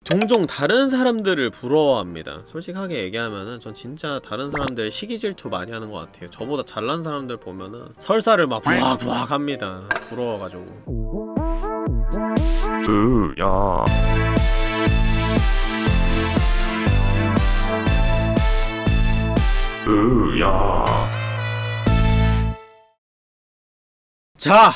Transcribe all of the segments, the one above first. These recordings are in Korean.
종종 다른 사람들을 부러워합니다. 솔직하게 얘기하면은 전 진짜 다른 사람들 시기 질투 많이 하는 것 같아요. 저보다 잘난 사람들 보면은 설사를 막 부악부악 합니다. 부러워가지고. 야. 야. 자,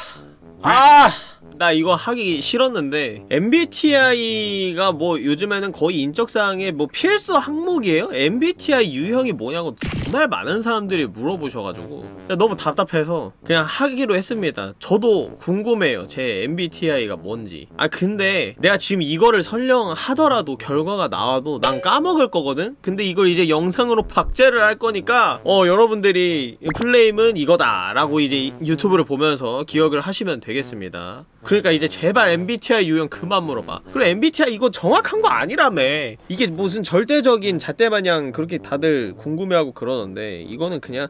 나 이거 하기 싫었는데 MBTI가 뭐 요즘에는 거의 인적사항의 뭐 필수 항목이에요? MBTI 유형이 뭐냐고 정말 많은 사람들이 물어보셔가지고 너무 답답해서 그냥 하기로 했습니다. 저도 궁금해요, 제 MBTI가 뭔지. 근데 내가 지금 이거를 설령 하더라도 결과가 나와도 난 까먹을 거거든? 근데 이걸 이제 영상으로 박제를 할 거니까 여러분들이 플레임은 이거다 라고 이제 유튜브를 보면서 기억을 하시면 되겠습니다. 그러니까 이제 제발 MBTI 유형 그만 물어봐. 그리고 MBTI 이거 정확한 거 아니라며. 이게 무슨 절대적인 잣대마냥 그렇게 다들 궁금해하고 그러는데 이거는 그냥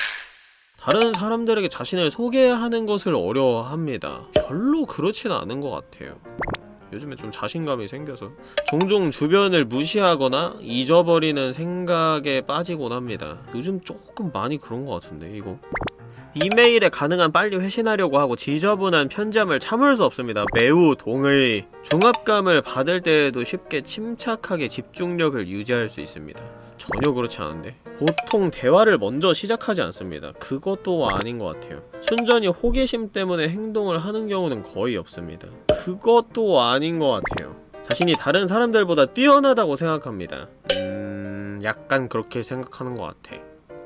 다른 사람들에게 자신을 소개하는 것을 어려워합니다. 별로 그렇지는 않은 것 같아요. 요즘에 좀 자신감이 생겨서 종종 주변을 무시하거나 잊어버리는 생각에 빠지곤 합니다. 요즘 조금 많이 그런 것 같은데 이거? 이메일에 가능한 빨리 회신하려고 하고 지저분한 편지함을 참을 수 없습니다. 매우 동의. 중압감을 받을 때에도 쉽게 침착하게 집중력을 유지할 수 있습니다. 전혀 그렇지 않은데? 보통 대화를 먼저 시작하지 않습니다. 그것도 아닌 것 같아요. 순전히 호기심 때문에 행동을 하는 경우는 거의 없습니다. 그것도 아닌 것 같아요. 자신이 다른 사람들보다 뛰어나다고 생각합니다. 약간 그렇게 생각하는 것 같아.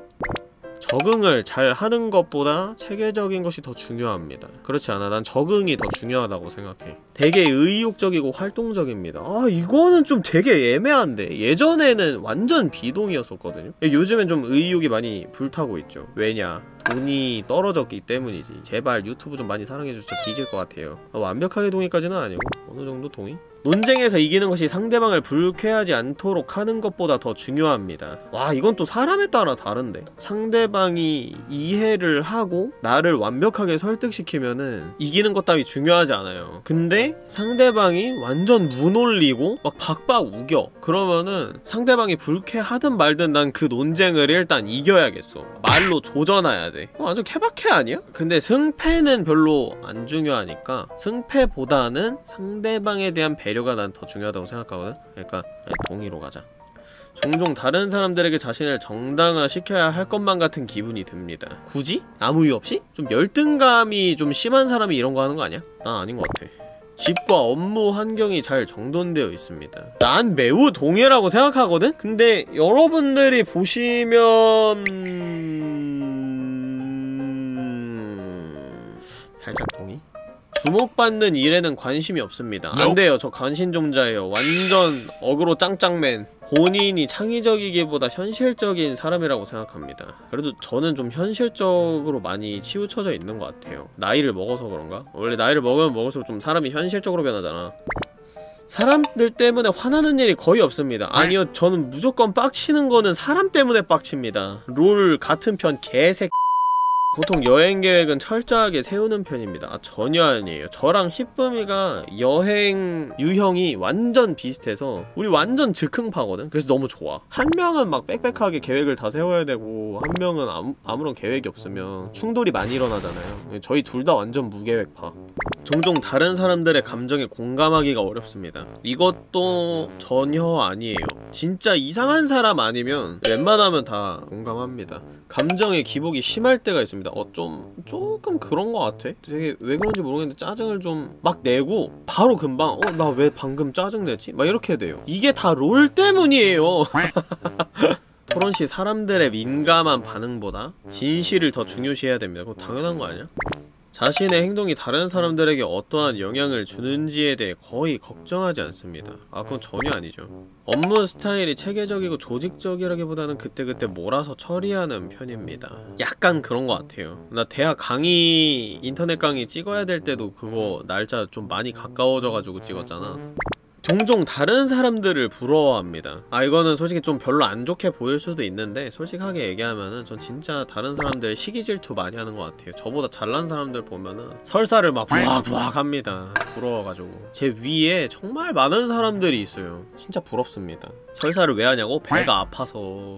적응을 잘 하는 것보다 체계적인 것이 더 중요합니다. 그렇지 않아. 난 적응이 더 중요하다고 생각해. 되게 의욕적이고 활동적입니다. 이거는 좀 되게 애매한데. 예전에는 완전 비동이었었거든요. 요즘엔 좀 의욕이 많이 불타고 있죠. 왜냐? 돈이 떨어졌기 때문이지. 제발 유튜브 좀 많이 사랑해주셔서 뒤질 것 같아요. 완벽하게 동의까지는 아니고 어느 정도 동의? 논쟁에서 이기는 것이 상대방을 불쾌하지 않도록 하는 것보다 더 중요합니다. 와, 이건 또 사람에 따라 다른데? 상대방이 이해를 하고 나를 완벽하게 설득시키면은 이기는 것 따위 중요하지 않아요. 근데 상대방이 완전 무논리고 막 박박 우겨. 그러면은 상대방이 불쾌하든 말든 난 그 논쟁을 일단 이겨야겠어. 말로 조져놔야 돼. 완전 케바케 아니야? 근데 승패는 별로 안 중요하니까 승패보다는 상대방에 대한 배려가 난 더 중요하다고 생각하거든? 그러니까 동의로 가자. 종종 다른 사람들에게 자신을 정당화시켜야 할 것만 같은 기분이 듭니다. 굳이? 아무 이유 없이? 좀 열등감이 좀 심한 사람이 이런 거 하는 거 아니야? 난 아닌 것 같아. 집과 업무 환경이 잘 정돈되어 있습니다. 난 매우 동의라고 생각하거든? 근데 여러분들이 보시면... 살짝 동의? 주목받는 일에는 관심이 없습니다. 안돼요. 저 관심종자예요. 완전 어그로 짱짱맨. 본인이 창의적이기보다 현실적인 사람이라고 생각합니다. 그래도 저는 좀 현실적으로 많이 치우쳐져 있는 것 같아요. 나이를 먹어서 그런가? 원래 나이를 먹으면 먹을수록 좀 사람이 현실적으로 변하잖아. 사람들 때문에 화나는 일이 거의 없습니다. 아니요, 저는 무조건 빡치는 거는 사람 때문에 빡칩니다. 롤 같은 편 개새끼. 보통 여행 계획은 철저하게 세우는 편입니다. 전혀 아니에요. 저랑 히쁨이가 여행 유형이 완전 비슷해서 우리 완전 즉흥파거든? 그래서 너무 좋아. 한 명은 막 빽빽하게 계획을 다 세워야 되고 한 명은 아무런 계획이 없으면 충돌이 많이 일어나잖아요. 저희 둘 다 완전 무계획파. 종종 다른 사람들의 감정에 공감하기가 어렵습니다. 이것도 전혀 아니에요. 진짜 이상한 사람 아니면 웬만하면 다 공감합니다. 감정의 기복이 심할 때가 있습니다. 조금 그런 것 같아? 되게 왜 그런지 모르겠는데 짜증을 좀 막 내고 바로 금방 나 왜 방금 짜증냈지? 막 이렇게 돼요. 이게 다 롤 때문이에요. 토론시 사람들의 민감한 반응보다 진실을 더 중요시해야 됩니다. 그거 당연한 거 아니야? 자신의 행동이 다른 사람들에게 어떠한 영향을 주는지에 대해 거의 걱정하지 않습니다. 그건 전혀 아니죠. 업무 스타일이 체계적이고 조직적이라기보다는 그때그때 몰아서 처리하는 편입니다. 약간 그런 것 같아요. 나 대학 강의, 인터넷 강의 찍어야 될 때도 그거 날짜 좀 많이 가까워져가지고 찍었잖아. 종종 다른 사람들을 부러워합니다. 이거는 솔직히 좀 별로 안 좋게 보일 수도 있는데 솔직하게 얘기하면은 전 진짜 다른 사람들 시기 질투 많이 하는 것 같아요. 저보다 잘난 사람들 보면은 설사를 막 부악부악 합니다. 부러워가지고. 제 위에 정말 많은 사람들이 있어요. 진짜 부럽습니다. 설사를 왜 하냐고? 배가 아파서.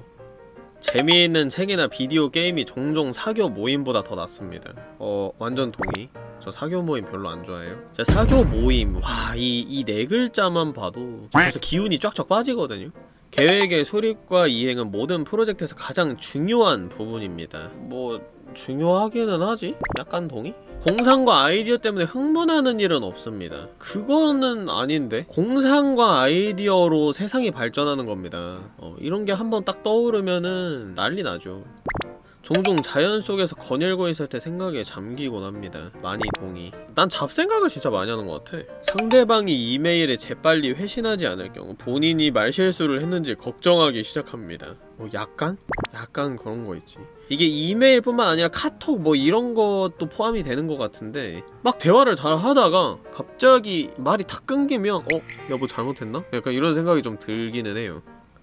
재미있는 책이나 비디오 게임이 종종 사교 모임보다 더 낫습니다. 완전 동의. 저 사교 모임 별로 안 좋아해요. 제가 사교 모임, 이 네 글자만 봐도 벌써 기운이 쫙쫙 빠지거든요. 계획의 수립과 이행은 모든 프로젝트에서 가장 중요한 부분입니다. 뭐 중요하기는 하지? 약간 동의? 공상과 아이디어 때문에 흥분하는 일은 없습니다. 그거는 아닌데? 공상과 아이디어로 세상이 발전하는 겁니다. 이런 게 한번 딱 떠오르면은 난리 나죠. 종종 자연 속에서 거닐고 있을 때 생각에 잠기곤 합니다. 많이 동의. 난 잡생각을 진짜 많이 하는 것 같아. 상대방이 이메일에 재빨리 회신하지 않을 경우 본인이 말실수를 했는지 걱정하기 시작합니다. 약간 그런 거 있지. 이게 이메일뿐만 아니라 카톡 뭐 이런 것도 포함이 되는 것 같은데 막 대화를 잘 하다가 갑자기 말이 탁 끊기면 여보 잘못했나? 약간 이런 생각이 좀 들기는 해요.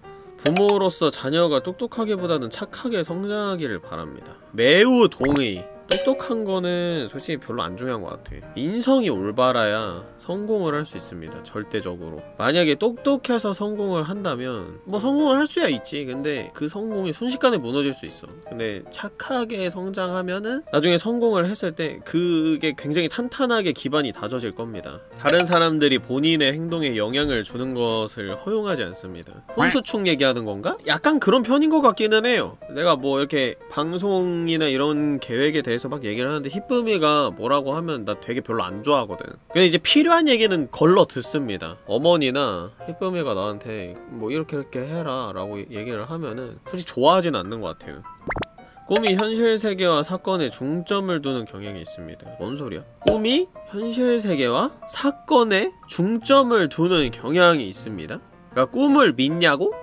부모로서 자녀가 똑똑하기보다는 착하게 성장하기를 바랍니다. 매우 동의. 똑똑한 거는 솔직히 별로 안 중요한 것 같아. 인성이 올바라야 성공을 할 수 있습니다. 절대적으로. 만약에 똑똑해서 성공을 한다면 뭐 성공을 할 수야 있지. 근데 그 성공이 순식간에 무너질 수 있어. 근데 착하게 성장하면은 나중에 성공을 했을 때 그게 굉장히 탄탄하게 기반이 다져질 겁니다. 다른 사람들이 본인의 행동에 영향을 주는 것을 허용하지 않습니다. 훈수충 얘기하는 건가? 약간 그런 편인 것 같기는 해요. 내가 뭐 이렇게 방송이나 이런 계획에 대해서 막 얘기를 하는데 히쁨이가 뭐라고 하면 나 되게 별로 안 좋아하거든. 근데 이제 필요한 얘기는 걸러 듣습니다. 어머니나 히쁨이가 나한테 뭐 이렇게 해라 라고 얘기를 하면은 솔직히 좋아하진 않는 것 같아요. 꿈이 현실 세계와 사건에 중점을 두는 경향이 있습니다. 뭔 소리야? 꿈이 현실 세계와 사건에 중점을 두는 경향이 있습니다? 그러니까 꿈을 믿냐고?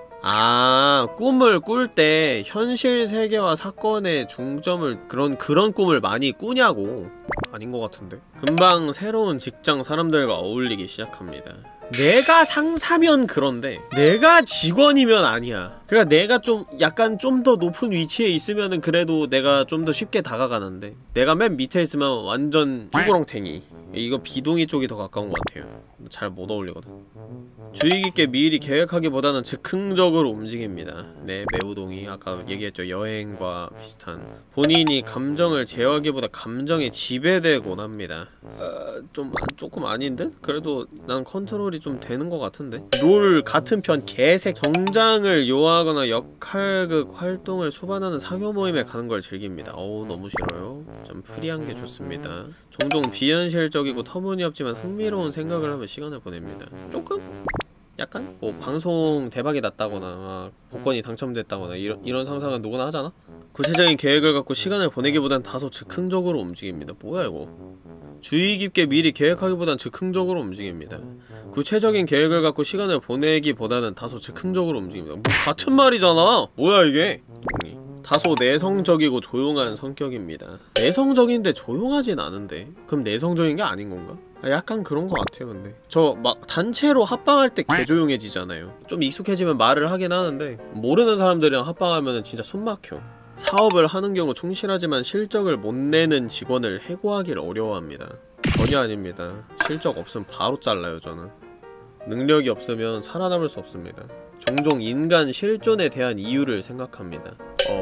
꿈을 꿀 때 현실 세계와 사건에 중점을 그런 꿈을 많이 꾸냐고. 아닌 것 같은데. 금방 새로운 직장 사람들과 어울리기 시작합니다. 내가 상사면 그런데 내가 직원이면 아니야. 그러니까 내가 좀 약간 좀 더 높은 위치에 있으면은 그래도 내가 좀 더 쉽게 다가가는데 내가 맨 밑에 있으면 완전 쭈구렁탱이. 이거 비동의 쪽이 더 가까운 것 같아요. 잘 못 어울리거든. 주의 깊게 미리 계획하기보다는 즉흥적으로 움직입니다. 네, 매우 동의. 아까 얘기했죠. 여행과 비슷한. 본인이 감정을 제어하기보다 감정에 지배되곤 합니다. 조금 아닌데? 그래도 난 컨트롤이 좀 되는 것 같은데? 롤 같은 편 개색. 정장을 요하거나 역할극 활동을 수반하는 사교 모임에 가는 걸 즐깁니다. 너무 싫어요. 좀 프리한 게 좋습니다. 종종 비현실적이고 터무니없지만 흥미로운 생각을 하며 시간을 보냅니다. 조금? 약간? 뭐 방송 대박이 났다거나 복권이 당첨됐다거나 이런 상상은 누구나 하잖아? 구체적인 계획을 갖고 시간을 보내기보단 다소 즉흥적으로 움직입니다. 뭐야 이거? 주의 깊게 미리 계획하기보단 즉흥적으로 움직입니다. 구체적인 계획을 갖고 시간을 보내기보다는 다소 즉흥적으로 움직입니다. 뭐 같은 말이잖아! 뭐야 이게? 다소 내성적이고 조용한 성격입니다. 내성적인데 조용하진 않은데 그럼 내성적인 게 아닌 건가? 약간 그런 것 같아요. 근데 저 막 단체로 합방할 때 개조용해지잖아요. 좀 익숙해지면 말을 하긴 하는데 모르는 사람들이랑 합방하면 진짜 숨 막혀. 사업을 하는 경우 충실하지만 실적을 못 내는 직원을 해고하길 어려워합니다. 전혀 아닙니다. 실적 없으면 바로 잘라요. 저는 능력이 없으면 살아남을 수 없습니다. 종종 인간 실존에 대한 이유를 생각합니다.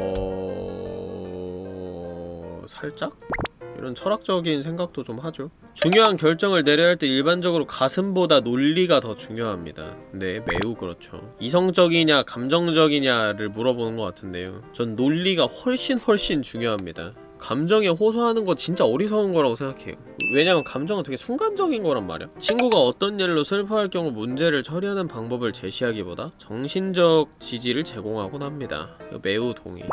살짝? 이런 철학적인 생각도 좀 하죠. 중요한 결정을 내려야 할 때 일반적으로 가슴보다 논리가 더 중요합니다. 네, 매우 그렇죠. 이성적이냐 감정적이냐를 물어보는 것 같은데요. 전 논리가 훨씬 중요합니다. 감정에 호소하는 거 진짜 어리석은 거라고 생각해요. 왜냐면 감정은 되게 순간적인 거란 말이야. 친구가 어떤 일로 슬퍼할 경우 문제를 처리하는 방법을 제시하기보다 정신적 지지를 제공하곤 합니다. 매우 동의.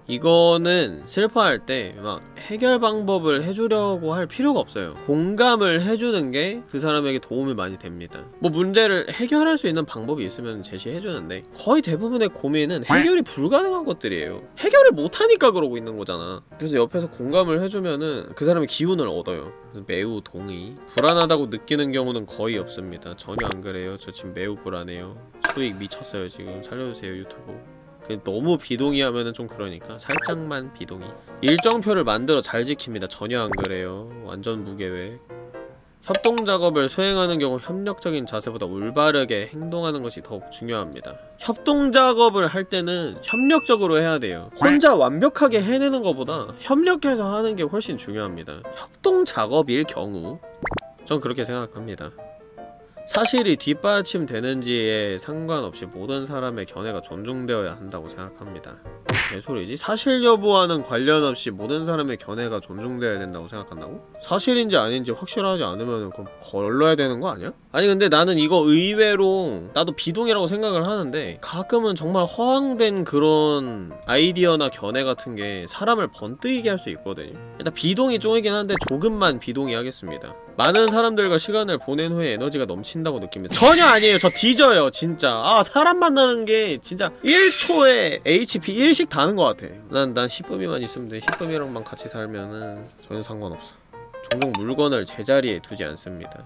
이거는 슬퍼할 때 막 해결 방법을 해주려고 할 필요가 없어요. 공감을 해주는 게 그 사람에게 도움이 많이 됩니다. 뭐 문제를 해결할 수 있는 방법이 있으면 제시해주는데 거의 대부분의 고민은 해결이 불가능한 것들이에요. 해결을 못하니까 그러고 있는 거잖아. 그래서 옆에서 공감을 해주면은 그 사람의 기운을 얻어요. 그래서 매우 동의. 불안하다고 느끼는 경우는 거의 없습니다. 전혀 안 그래요. 저 지금 매우 불안해요. 수익 미쳤어요 지금. 살려주세요 유튜브. 너무 비동의 하면은 좀 그러니까 살짝만 비동의. 일정표를 만들어 잘 지킵니다. 전혀 안 그래요. 완전 무계획. 협동작업을 수행하는 경우 협력적인 자세보다 올바르게 행동하는 것이 더욱 중요합니다. 협동작업을 할 때는 협력적으로 해야 돼요. 혼자 완벽하게 해내는 것보다 협력해서 하는 게 훨씬 중요합니다. 협동작업일 경우 전 그렇게 생각합니다. 사실이 뒷받침되는지에 상관없이 모든 사람의 견해가 존중되어야 한다고 생각합니다. 개소리지? 사실 여부와는 관련없이 모든 사람의 견해가 존중되어야 된다고 생각한다고? 사실인지 아닌지 확실하지 않으면 그럼 걸러야 되는 거 아니야? 아니 근데 나는 이거 의외로 나도 비동이라고 생각을 하는데 가끔은 정말 허황된 그런 아이디어나 견해 같은 게 사람을 번뜩이게 할 수 있거든요. 일단 비동이 쫑이긴 한데 조금만 비동의 하겠습니다. 많은 사람들과 시간을 보낸 후에 에너지가 넘친다고 느낍니다. 전혀 아니에요. 저 뒤져요 진짜. 아 사람 만나는 게 진짜 1초에 HP 1씩 다는 것 같아. 난 히쁨이만 있으면 돼. 히쁨이랑만 같이 살면은 전혀 상관없어. 종종 물건을 제자리에 두지 않습니다.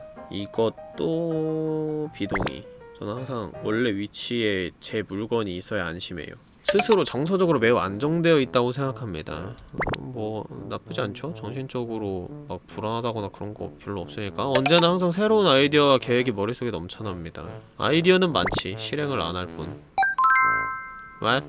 이것도 비동의. 저는 항상 원래 위치에 제 물건이 있어야 안심해요. 스스로 정서적으로 매우 안정되어 있다고 생각합니다. 뭐 나쁘지 않죠? 정신적으로 막 불안하다거나 그런 거 별로 없으니까 언제나 항상 새로운 아이디어와 계획이 머릿속에 넘쳐납니다. 아이디어는 많지 실행을 안 할 뿐. What?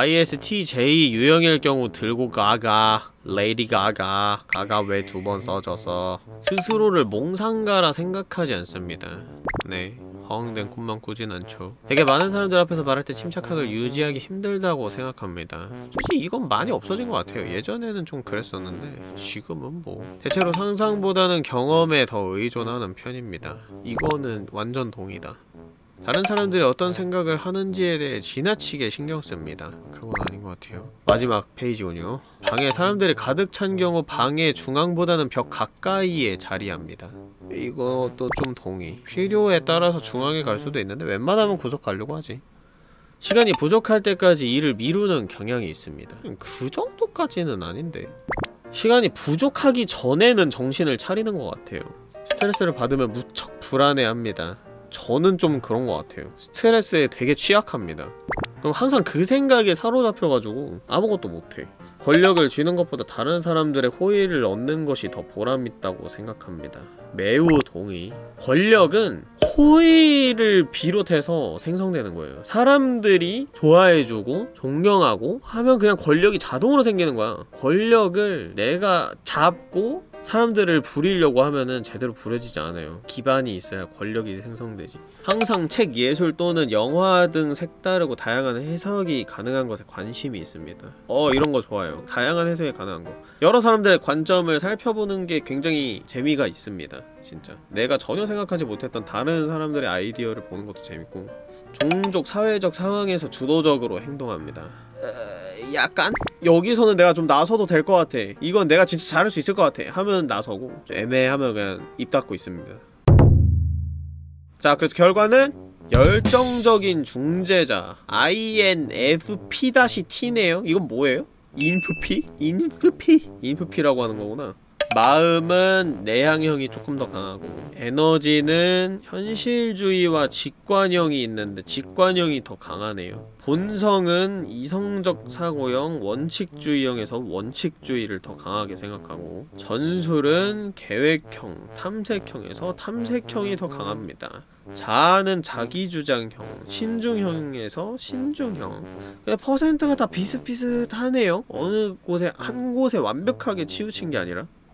ISTJ 유형일 경우 들고 가가 레이디 가가 왜 두 번 써져서 스스로를 몽상가라 생각하지 않습니다. 네 허황된 꿈만 꾸진 않죠. 되게 많은 사람들 앞에서 말할 때 침착함을 유지하기 힘들다고 생각합니다. 솔직히 이건 많이 없어진 것 같아요. 예전에는 좀 그랬었는데 지금은 뭐 대체로 상상보다는 경험에 더 의존하는 편입니다. 이거는 완전 동의다. 다른 사람들이 어떤 생각을 하는지에 대해 지나치게 신경씁니다. 그건 아닌 것 같아요. 마지막 페이지군요. 방에 사람들이 가득 찬 경우 방의 중앙보다는 벽 가까이에 자리합니다. 이것도 좀 동의. 필요에 따라서 중앙에 갈 수도 있는데 웬만하면 구석 가려고 하지. 시간이 부족할 때까지 일을 미루는 경향이 있습니다. 그 정도까지는 아닌데 시간이 부족하기 전에는 정신을 차리는 것 같아요. 스트레스를 받으면 무척 불안해합니다. 저는 좀 그런 것 같아요. 스트레스에 되게 취약합니다. 그럼 항상 그 생각에 사로잡혀가지고 아무것도 못해. 권력을 쥐는 것보다 다른 사람들의 호의를 얻는 것이 더 보람있다고 생각합니다. 매우 동의. 권력은 호의를 비롯해서 생성되는 거예요. 사람들이 좋아해주고 존경하고 하면 그냥 권력이 자동으로 생기는 거야. 권력을 내가 잡고 사람들을 부리려고 하면은 제대로 부려지지 않아요. 기반이 있어야 권력이 생성되지. 항상 책, 예술 또는 영화 등 색다르고 다양한 해석이 가능한 것에 관심이 있습니다. 이런 거 좋아요. 다양한 해석이 가능한 거. 여러 사람들의 관점을 살펴보는 게 굉장히 재미가 있습니다. 진짜 내가 전혀 생각하지 못했던 다른 사람들의 아이디어를 보는 것도 재밌고. 종족, 사회적 상황에서 주도적으로 행동합니다. 약간? 여기서는 내가 좀 나서도 될 것 같아. 이건 내가 진짜 잘할 수 있을 것 같아 하면 나서고, 좀 애매하면 그냥 입 닫고 있습니다. 자, 그래서 결과는 열정적인 중재자 INFP-T네요. 이건 뭐예요? 인프피? 인프피라고 하는 거구나. 마음은 내향형이 조금 더 강하고, 에너지는 현실주의와 직관형이 있는데 직관형이 더 강하네요. 본성은 이성적 사고형, 원칙주의형에서 원칙주의를 더 강하게 생각하고, 전술은 계획형, 탐색형에서 탐색형이 더 강합니다. 자아는 자기주장형, 신중형에서 신중형. 그냥 퍼센트가 다 비슷비슷하네요. 어느 곳에 한 곳에 완벽하게 치우친 게 아니라.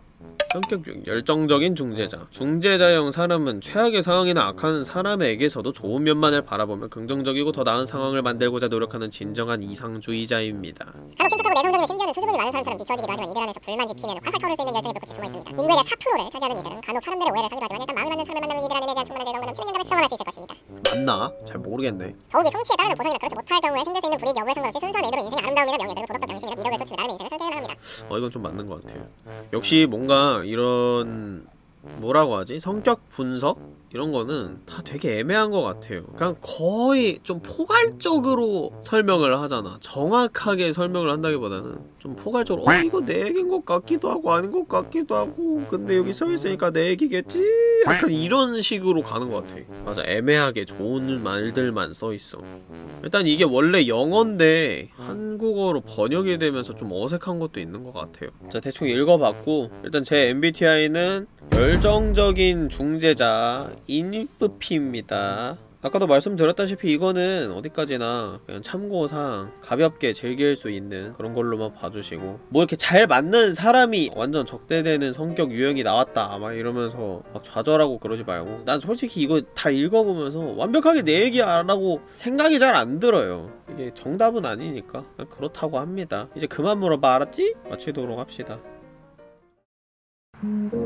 성격 열정적인 중재자. 중재자형 사람은 최악의 상황이나 악한 사람에게서도 좋은 면만을 바라보며 긍정적이고 더 나은 상황을 만들고자 노력하는 진정한 이상주의자입니다. 간혹 침착하고 내성적이고 심지어는 수줍음이 많은 사람처럼 비춰지기도 하지만 이들 안에서 불만 지피면 활활 타오를 수 있는 열정이 몇 숨어 있습니다. 인구의 약 4%를 차지하는 이들은 간혹 사람들의 오해를 사기도 하지만 일단 마음에 맞는 사람을 만나면 이들 안에 대한 충분한 즐거움과 넘치는 영감을 경험할 수 있을 것입니다. 맞나? 잘 모르겠네. 더욱이 성취에 따르는 보상이나 그렇지 못할 경우에 생길 수 있는 불이익 여부에 상관없이 순수한 의도로 인생의 아름다움이나 명예 그리고 도덕적 양심이나 미덕을 좇으며 나름의 인생을 설계해 나갑니다. 이건 좀 맞는 것 같아요. 역시 뭔가 이런 뭐라고 하지? 성격 분석? 이런 거는 다 되게 애매한 것 같아요. 그냥 거의 좀 포괄적으로 설명을 하잖아. 정확하게 설명을 한다기보다는 좀 포괄적으로 이거 내 얘기인 것 같기도 하고 아닌 것 같기도 하고 근데 여기 써있으니까 내 얘기겠지? 약간 이런 식으로 가는 것 같아. 맞아, 애매하게 좋은 말들만 써있어. 일단 이게 원래 영어인데 한국어로 번역이 되면서 좀 어색한 것도 있는 것 같아요. 자, 대충 읽어봤고 일단 제 MBTI는 열정적인 중재자 INFP입니다. 아까도 말씀드렸다시피 이거는 어디까지나 그냥 참고상 가볍게 즐길 수 있는 그런 걸로만 봐주시고 뭐 이렇게 잘 맞는 사람이 완전 적대되는 성격 유형이 나왔다 막 이러면서 막 좌절하고 그러지 말고 난 솔직히 이거 다 읽어보면서 완벽하게 내 얘기 안 하고 생각이 잘 안 들어요. 이게 정답은 아니니까 그냥 그렇다고 합니다. 이제 그만 물어봐, 알았지? 마치도록 합시다.